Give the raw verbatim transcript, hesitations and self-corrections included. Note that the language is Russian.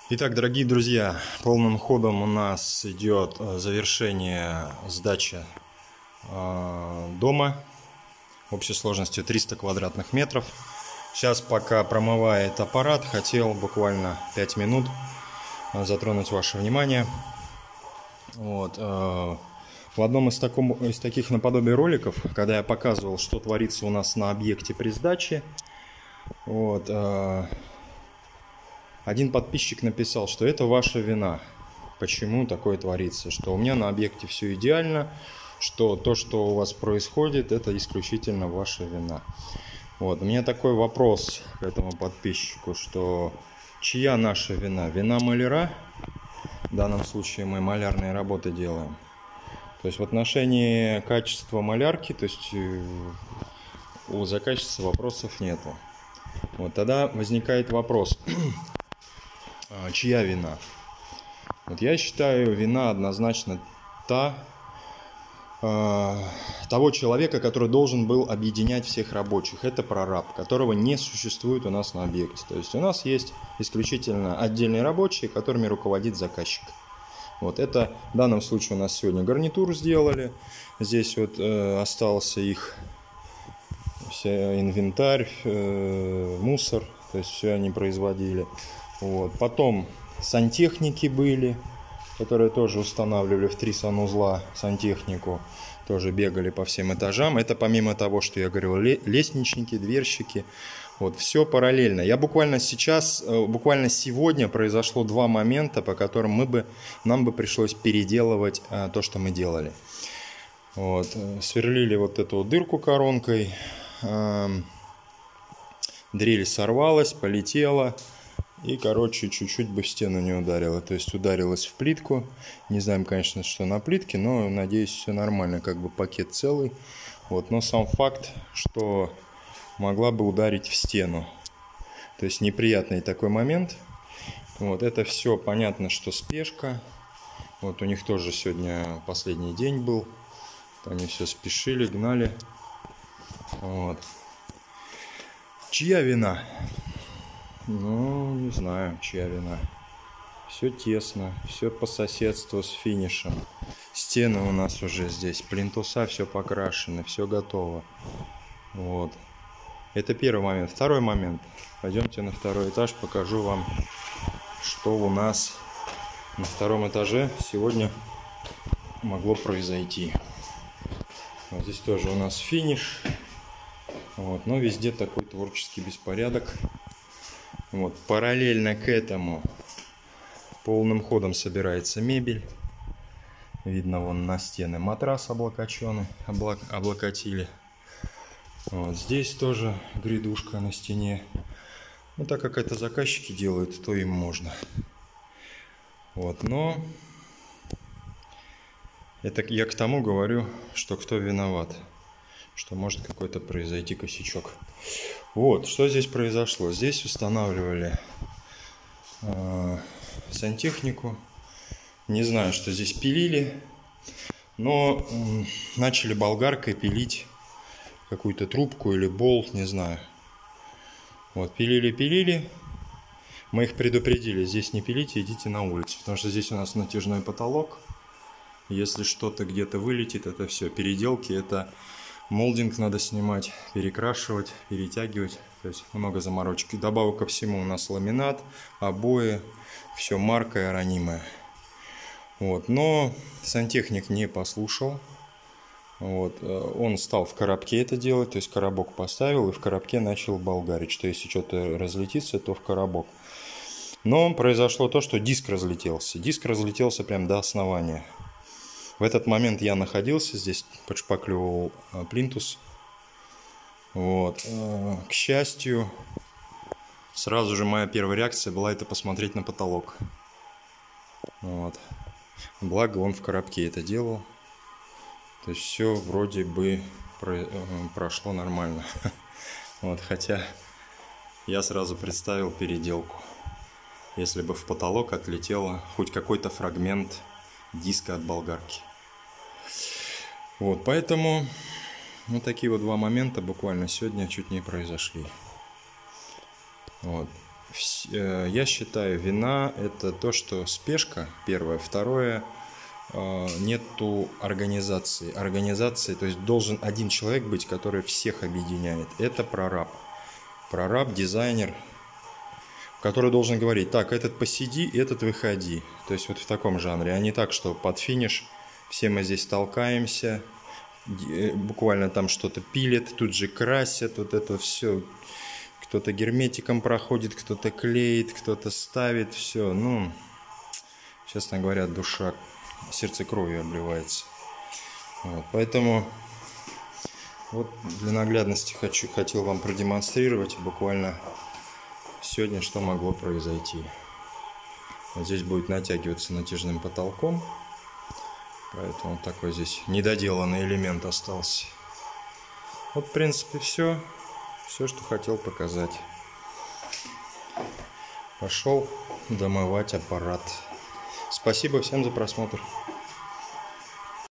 Итак, дорогие друзья, полным ходом у нас идет завершение сдачи дома общей сложностью триста квадратных метров. Сейчас, пока промывает аппарат, хотел буквально пять минут затронуть ваше внимание. Вот. В одном из, таком, из таких наподобие роликов, когда я показывал, что творится у нас на объекте при сдаче, вот, один подписчик написал, что это ваша вина. Почему такое творится? Что у меня на объекте все идеально, что то, что у вас происходит, это исключительно ваша вина. Вот. У меня такой вопрос к этому подписчику, что чья наша вина? Вина маляра? В данном случае мы малярные работы делаем. То есть в отношении качества малярки, то есть у заказчика вопросов нету. Вот тогда возникает вопрос. Чья вина? Вот я считаю, вина однозначно та, э, того человека, который должен был объединять всех рабочих. Это прораб, которого не существует у нас на объекте. То есть у нас есть исключительно отдельные рабочие, которыми руководит заказчик. Вот это в данном случае у нас сегодня гарнитур сделали. Здесь вот э, остался их вся инвентарь, э, мусор, то есть все они производили. Вот. Потом сантехники были, которые тоже устанавливали в три санузла сантехнику, тоже бегали по всем этажам. Это помимо того, что я говорил, лестничники, дверщики, вот все параллельно. Я буквально сейчас, буквально сегодня произошло два момента, по которым мы бы, нам бы пришлось переделывать а, то, что мы делали. Вот. Сверлили вот эту дырку коронкой, а, дрель сорвалась, полетела. И, короче, чуть-чуть бы в стену не ударило. То есть ударилась в плитку. Не знаем, конечно, что на плитке, но, надеюсь, все нормально. Как бы пакет целый. Вот. Но сам факт, что могла бы ударить в стену. То есть неприятный такой момент. Вот. Это все понятно, что спешка. Вот у них тоже сегодня последний день был. Они все спешили, гнали. Вот. Чья вина? Ну, не знаю, чья вина. Все тесно, все по соседству с финишем. Стены у нас уже здесь, плинтуса все покрашены, все готово. Вот. Это первый момент. Второй момент. Пойдемте на второй этаж, покажу вам, что у нас на втором этаже сегодня могло произойти. Вот здесь тоже у нас финиш. Вот. Но везде такой творческий беспорядок. Вот, параллельно к этому полным ходом собирается мебель. Видно, вон на стены матрас облокоченный, облак, облокотили. Вот здесь тоже грядушка на стене. Ну, так как это заказчики делают, то им можно. Вот, но это я к тому говорю, что кто виноват, что может какой-то произойти косячок. Вот, что здесь произошло. Здесь устанавливали э, сантехнику. Не знаю, что здесь пилили, но э, начали болгаркой пилить какую-то трубку или болт, не знаю. Вот, пилили-пилили. Мы их предупредили, здесь не пилите, идите на улицу, потому что здесь у нас натяжной потолок. Если что-то где-то вылетит, это все. Переделки, это... Молдинг надо снимать, перекрашивать, перетягивать. То есть много заморочек. И добавок ко всему у нас ламинат, обои, все марка аэронимая. Вот. Но сантехник не послушал. Вот. Он стал в коробке это делать. То есть коробок поставил и в коробке начал болгарить. Что если что-то разлетится, то в коробок. Но произошло то, что диск разлетелся. Диск разлетелся прям до основания. В этот момент я находился здесь, подшпаклевал плинтус. Вот. К счастью, сразу же моя первая реакция была это посмотреть на потолок. Вот. Благо он в коробке это делал. То есть все вроде бы прошло нормально. Вот. Хотя я сразу представил переделку. Если бы в потолок отлетело хоть какой-то фрагмент диска от болгарки. Вот, поэтому вот такие вот два момента буквально сегодня чуть не произошли. Вот. Я считаю, вина – это то, что спешка, первое. Второе – нету организации. Организации, то есть должен один человек быть, который всех объединяет. Это прораб. Прораб, дизайнер, который должен говорить: так, этот посиди, этот выходи. То есть вот в таком жанре, а не так, что под финиш все мы здесь толкаемся, буквально там что-то пилят, тут же красят, вот это все. Кто-то герметиком проходит, кто-то клеит, кто-то ставит, все. Ну, честно говоря, душа, сердце кровью обливается. Вот, поэтому вот для наглядности хочу, хотел вам продемонстрировать буквально сегодня, что могло произойти. Вот здесь будет натягиваться натяжным потолком, поэтому вот такой здесь недоделанный элемент остался. Вот, в принципе, все. Все, что хотел показать. Пошел домывать аппарат. Спасибо всем за просмотр.